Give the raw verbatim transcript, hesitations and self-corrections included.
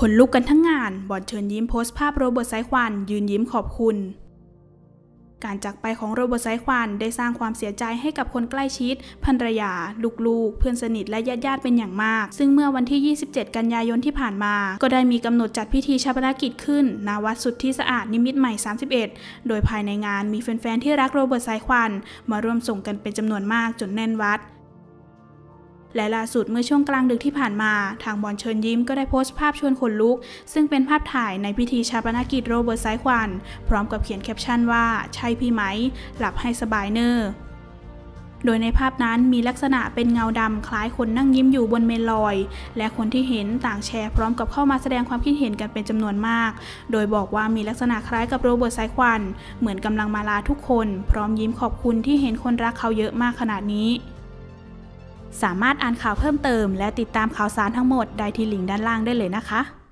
นลุกกันทั้งงานบอลเชิญยิ้มโพสต์ภาพโรเบิร์ตสายควันยืนยิ้มขอบคุณการจากไปของโรเบิร์ตสายควันได้สร้างความเสียใจให้กับคนใกล้ชิดภรรยาลูกๆเพื่อนสนิทและญาติๆเป็นอย่างมากซึ่งเมื่อวันที่ยี่สิบเจ็ดกันยายนที่ผ่านมาก็ได้มีกำหนดจัดพิธีชาปนกิจขึ้นณวัดสุทธิสะอาดนิมิตรใหม่สามสิบเอ็ดโดยภายในงานมีแฟนๆที่รักโรเบิร์ตสายควันมาร่วมส่งกันเป็นจำนวนมากจนแน่นวัดและล่าสุดเมื่อช่วงกลางดึกที่ผ่านมาทางบอลเชิญยิ้มก็ได้โพสต์ภาพชวนขนลุกซึ่งเป็นภาพถ่ายในพิธีชาปนกิจโรเบิร์ตสายควันพร้อมกับเขียนแคปชั่นว่าใช่พี่ไหมหลับให้สบายเนอร์โดยในภาพนั้นมีลักษณะเป็นเงาดำคล้ายคนนั่งยิ้มอยู่บนเมนลอยและคนที่เห็นต่างแชร์พร้อมกับเข้ามาแสดงความคิดเห็นกันเป็นจำนวนมากโดยบอกว่ามีลักษณะคล้ายกับโรเบิร์ตสายควันเหมือนกำลังมาลาทุกคนพร้อมยิ้มขอบคุณที่เห็นคนรักเขาเยอะมากขนาดนี้สามารถอ่านข่าวเพิ่มเติมและติดตามข่าวสารทั้งหมดได้ที่ลิงก์ด้านล่างได้เลยนะคะ